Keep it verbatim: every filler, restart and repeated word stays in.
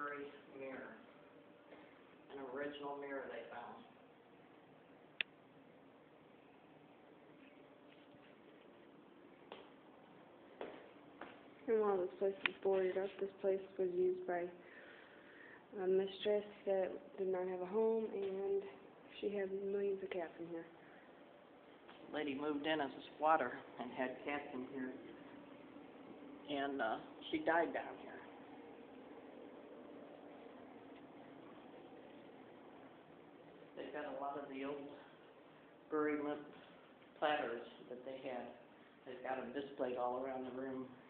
buried mirror. An original mirror they found. And while this place was boarded up, this place was used by a mistress that did not have a home, and she had millions of cats in here. Lady moved in as a squatter and had cats in here, and uh, she died down here. They've got a lot of the old buried limp platters that they had. They've got them displayed all around the room.